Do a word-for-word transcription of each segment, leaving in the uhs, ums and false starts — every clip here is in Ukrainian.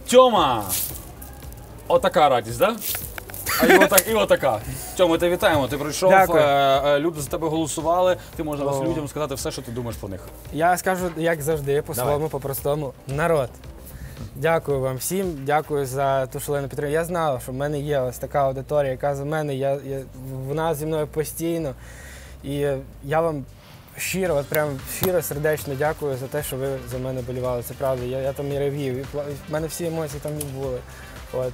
Тьома! Отака радість, так? Да? А і, отак, і отака. Тьома, ти вітаємо, ти прийшов, е, люди за тебе голосували, ти можеш О. людям сказати все, що ти думаєш про них. Я скажу, як завжди, по-своєму, по-простому. Народ, дякую вам всім, дякую за ту шалену підтримку. Я знав, що в мене є ось така аудиторія, яка за мене, я, я, вона зі мною постійно. І я вам щиро, от прям щиро, сердечно дякую за те, що ви за мене болівали, це правда. Я, я там і ревів, і в мене всі емоції там і були. От.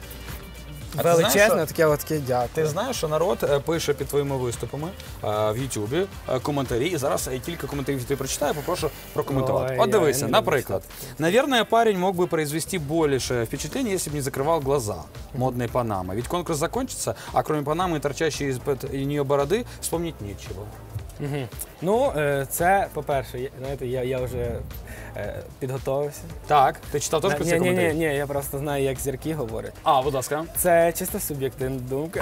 Величезне, таке от таке дякую. Ти знаєш, що народ пише під твоїми виступами а, в Ютубі коментарі, і зараз кілька коментарів ти прочитаю, попрошу прокоментувати. Ой, от дивися, наприклад, наверное, парень мог бы произвести больше впечатления, если бы не закрывал глаза. Модной Панамы. Ведь конкурс закончится, а кроме Панамы, торчащей из-под нее бороды, вспомнить нечего. Угу. Ну, це, по-перше, знаєте, я, я вже е, підготовився. Так, ти читав теж про ці коментарі? Ні, ні, ні, я просто знаю, як зірки говорять. А, будь ласка. Це чисто суб'єктивна думка.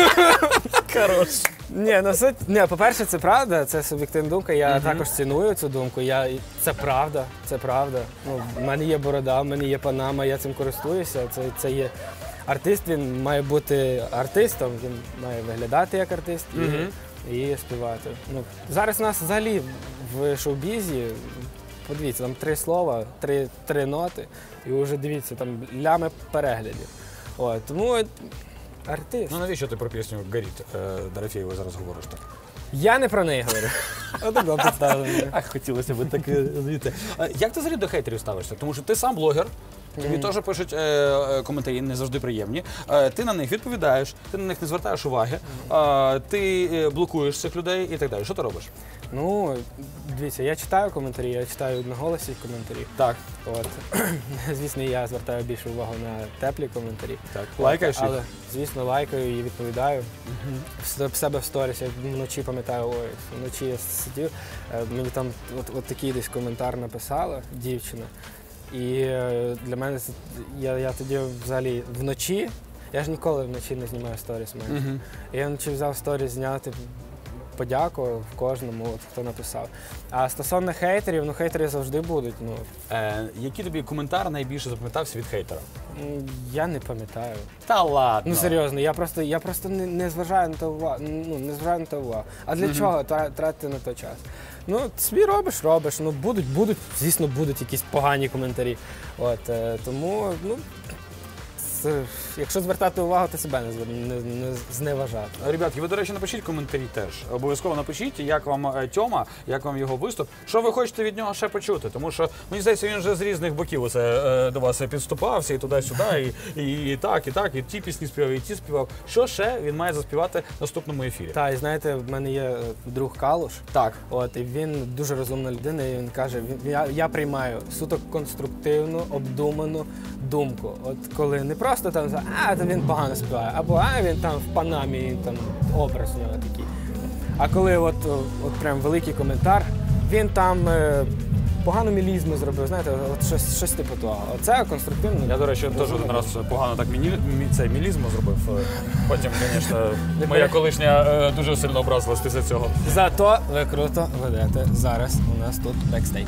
Хорош. Ні, ну, ні, по-перше, це правда, це суб'єктивна думка, я uh-huh. також ціную цю думку, я, це правда, це правда. Ну, в мене є борода, в мене є Панама, я цим користуюся, це, це є артист, він має бути артистом, він має виглядати як артист. Uh-huh. І... І співати. Ну, зараз у нас взагалі в шоу-бізі, подивіться, там три слова, три, три ноти, і вже дивіться, там лями переглядів. От, тому артист. Ну навіщо ти про пісню «Горить» Дорофєєвої зараз говориш так? Я не про неї говорю. Отако підставили. А хотілося б так звідти. Як ти взагалі до хейтерів ставишся? Тому що ти сам блогер. Тобі mm-hmm. теж пишуть е, коментарі, не завжди приємні. Е, ти на них відповідаєш, ти на них не звертаєш уваги, е, ти блокуєш цих людей і так далі. Що ти робиш? Ну, дивіться, я читаю коментарі, я читаю одноголосі коментарі. Так. От. Звісно, я звертаю більше увагу на теплі коментарі. Так. Лайкаєш їх? Але, звісно, лайкаю і відповідаю. Mm-hmm. В себе в сторіс, я вночі пам'ятаю, ой, вночі я сидів, мені там от, от такий десь коментар написала дівчина. І для мене, я, я тоді взагалі вночі, я ж ніколи вночі не знімаю сторіс майже. Uh-huh. Я вночі взяв сторіс зняти, подякував кожному, от, хто написав. А стосовно хейтерів, ну хейтери завжди будуть. Ну. Е, який тобі коментар найбільше запам'ятався від хейтера? Я не пам'ятаю. Та ладно. Ну серйозно, я просто, я просто не, не зважаю на те увагу. Ну, не зважаю на те увагу. А для uh-huh. чого тратити на той час? Ну, собі робиш, робиш. Ну, будуть, будуть, звісно, будуть якісь погані коментарі. От, е, тому, ну, це, якщо звертати увагу, то себе не, не, не зневажати. Ребятки, ви, до речі, напишіть коментарі теж. Обов'язково напишіть, як вам Тьома, як вам його виступ, що ви хочете від нього ще почути. Тому що, мені здається, він вже з різних боків оце, е, до вас підступався і туди-сюди, і, і, і так, і так, і ті пісні співав, і ті співав. Що ще він має заспівати в наступному ефірі? Так, і знаєте, в мене є друг Калуш. Так. От, і він дуже розумна людина, і він каже, він, я, я приймаю суто конструктивну, обдуману думку. От коли не просто там, а, то він погано співає, або а, він там в Панамі, там образ у нього такий. А коли от, от прям великий коментар, він там е, погану мілізму зробив, знаєте, от щось, щось типу того. Оце конструктивно. Я, до речі, теж один раз погано так мілі, цей мілізму зробив. Потім, звісно, моя колишня е, дуже сильно образилась після цього. Зато ви круто ведете зараз у нас тут бекстейдж.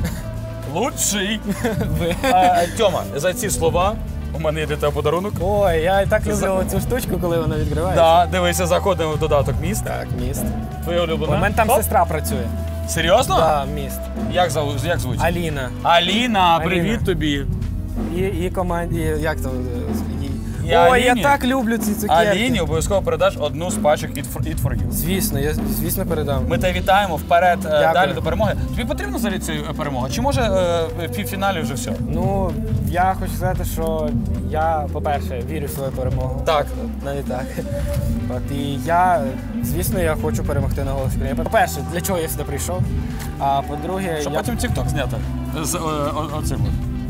Лучший! а, Тьома, за ці слова у мене є для тебе подарунок. Ой, я так люблю цю штучку, коли вона відкривається. Так, да, дивися, заходимо в додаток «Міст». Так, «Міст». Твоя улюблена? У мене там Оп. сестра працює. Серйозно? Так, да, «Міст». Як, зов... як звуть? Аліна. Аліна, привіт Аліна. Тобі. І, і команді, як там? І Ой, Аліні, я так люблю ці цукерки. Аліні обов'язково передаш одну з пачок Eat for, Eat for You. Звісно, я звісно передам. Ми тебе вітаємо вперед, Дякую. Далі до перемоги. Тобі потрібно взагалі ця перемога? Чи може в півфіналі вже все? Ну, я хочу сказати, що я, по-перше, вірю в свою перемогу. Так. Навіть так. От, і я, звісно, я хочу перемогти на «Голос країни». По-перше, для чого я сюди прийшов? А по-друге, щоб я... потім тік-ток зняти з о, о, оцим.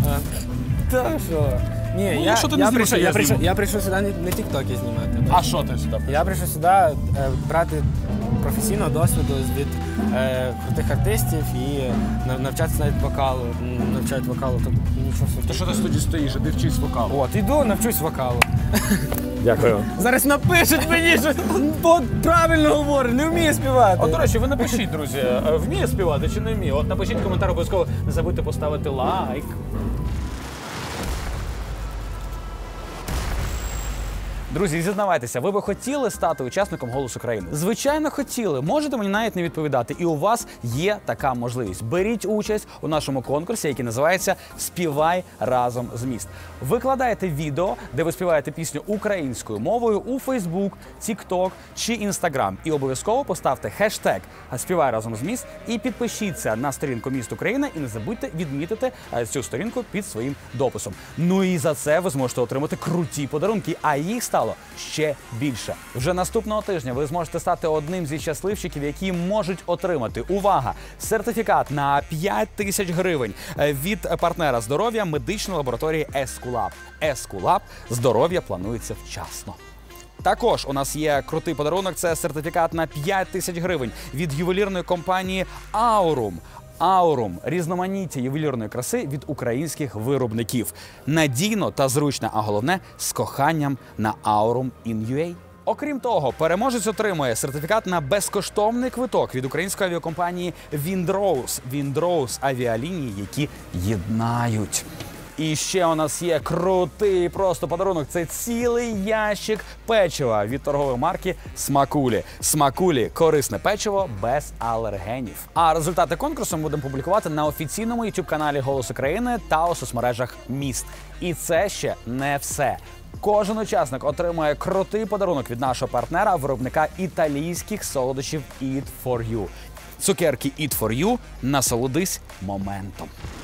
Та що? Ні, ну, я, що ти я, не прийшов, я, я, прийшов, я прийшов сюди не, не тік-токи знімати. А що ти сюди прийшов? Я прийшов сюди е, брати професійного досвіду від е, крутих артистів і навчатися навіть вокалу. Навчають вокалу, тут нічого собі. То що ти в студії стоїш, а ти вчись вокалу? От, іду, навчусь вокалу. Дякую. Зараз напишуть мені, що правильно говорю, не вміє співати. От, до речі, ви напишіть, друзі, вміє співати чи не вміє? От напишіть коментар, обов'язково не забудьте поставити лайк. Друзі, зізнавайтеся, ви би хотіли стати учасником «Голосу країни»? Звичайно, хотіли. Можете мені навіть не відповідати. І у вас є така можливість. Беріть участь у нашому конкурсі, який називається «Співай разом з міст». Викладайте відео, де ви співаєте пісню українською мовою у Facebook, TikTok чи Instagram. І обов'язково поставте хештег «Співай разом з міст» і підпишіться на сторінку «Міст України» і не забудьте відмітити цю сторінку під своїм дописом. Ну і за це ви зможете отримати круті подарунки, а їх стало ще більше. Вже наступного тижня ви зможете стати одним зі щасливчиків, які можуть отримати, увага, сертифікат на п'ять тисяч гривень від партнера здоров'я медичної лабораторії Ескулап. Ескулап – здоров'я планується вчасно. Також у нас є крутий подарунок – це сертифікат на п'ять тисяч гривень від ювелірної компанії Аурум. Аурум – різноманіття ювелірної краси від українських виробників. Надійно та зручно, а головне – з коханням на Aurum ін ю ей. Окрім того, переможець отримує сертифікат на безкоштовний квиток від української авіакомпанії Windrose. Windrose – авіалінії, які єднають. І ще у нас є крутий просто подарунок. Це цілий ящик печива від торгової марки Смакулі. Смакулі – корисне печиво без алергенів. А результати конкурсу ми будемо публікувати на офіційному ютуб-каналі «Голос України» та у соцмережах «Міст». І це ще не все. Кожен учасник отримує крутий подарунок від нашого партнера, виробника італійських солодощів Eat for You. Цукерки Eat for You – насолодись моментом.